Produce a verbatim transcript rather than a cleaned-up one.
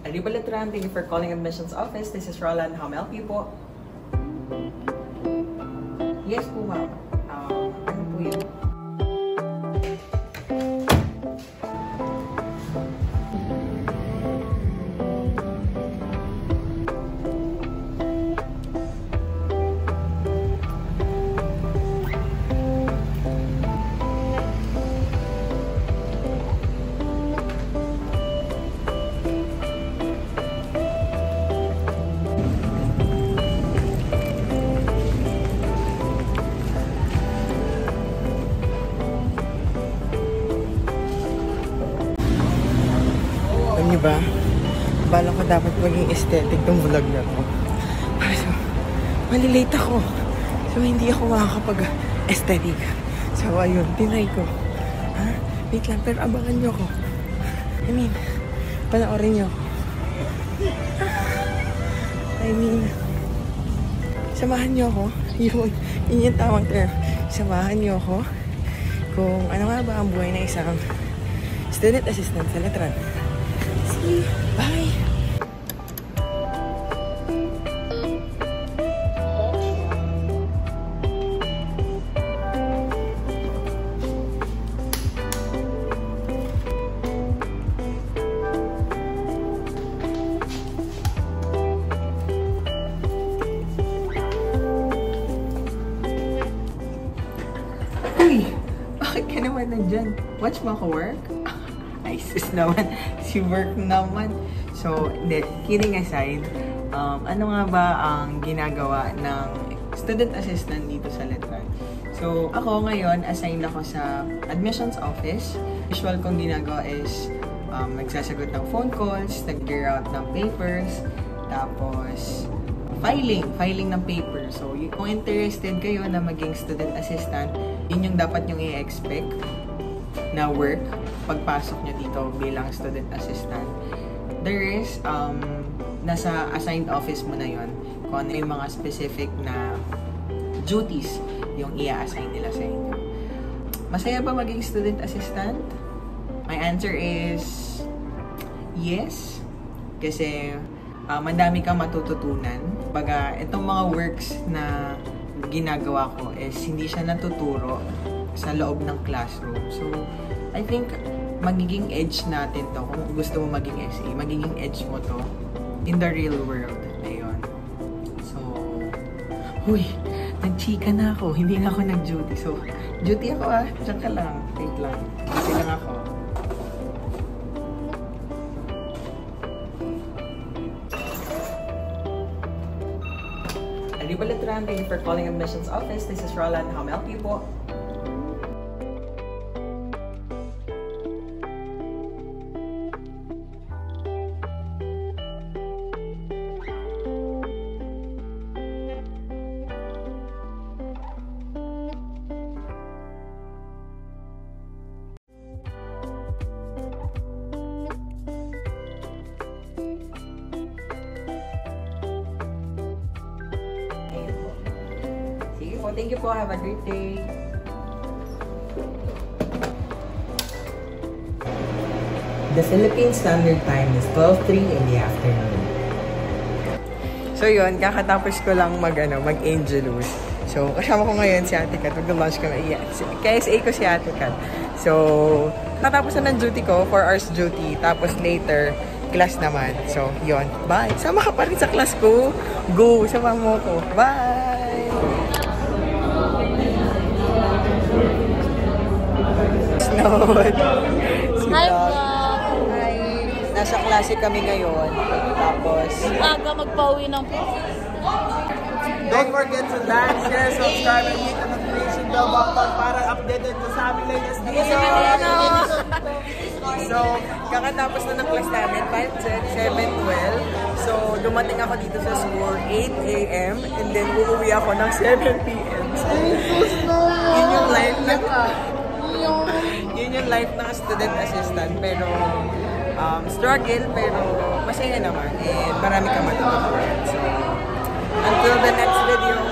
Arriba Letran, thank you for calling admissions office. This is Roland. How may I help you po? Yes po, ma'am. Um, ano po yun? Alam niyo ba, bala ko dapat maging aesthetic tong vlog na to. So, malilate ako. So, hindi ako makakapag-aesthetic. So, ayun, tinry ko. Ha? Wait lang, pero abangan niyo ako. I mean, panoorin niyo ako. I mean, samahan niyo ako. Yun, yun yung tamang term. Samahan niyo ako kung ano nga ba ang buhay ng isang student assistant sa Letran. Bye! Uy! Bakit ka naman nandyan? Watch mo ako work? Isis naman. Si work naman. So, hindi, kidding aside, um, ano nga ba ang ginagawa ng student assistant dito sa Letran? So, ako ngayon, assigned ako sa admissions office. Usual kong ginagawa is um, nagsasagot ng phone calls, nag-gear out ng papers, tapos filing, filing ng paper. So, kung interested kayo na maging student assistant, yun yung dapat yung i-expect na work pagpasok nyo dito bilang student assistant. There is, um, nasa assigned office mo na yon kung ano yung mga specific na duties yung i-assign nila sa inyo. Masaya ba maging student assistant? My answer is yes. Kasi uh, madami kang matututunan. Baga, itong mga works na ginagawa ko is hindi siya natuturo sa loob ng classroom. So, I think magiging edge natin to kung gusto mo maging S A. Magiging edge mo to in the real world. Ayun. So, huy, nag-chika na ako. Hindi na ako nag-duty. So, duty ako ah. Diyan ka lang. Wait lang. Duty lang ako. Arriba Letran, thank you for calling admissions office. This is Roland. How may I help you po? Thank you po. Have a great day. The Philippine Standard Time is twelve oh three in the afternoon. So yun, kakatapos ko lang mag, ano, mag-angelus. So, kasama ko ngayon si Ate Kat. Mag-lunch kami. Yeah, K S A ko si Ate Kat. So, katapos na ng duty ko, four hours duty. Tapos later, class naman. So, yun. Bye! Sama ka pa rin sa class ko. Go! Sama mo ko. Bye! Hi, vlog! Hi! Nasa klase kami ngayon. Tapos, aga magpauwi ng... don't forget to like, share, subscribe, and hit the notification bell button para updated ka sa aming latest videos. So, kakatapos na ng class namin, five, six, seven, twelve. So, dumating ako dito sa school, eight A M and then uuwi ako ng seven P M So, yun yung life na... Yun yung life ng student assistant, pero um, struggle, pero masaya naman, and marami kang matutunan. So, until the next video,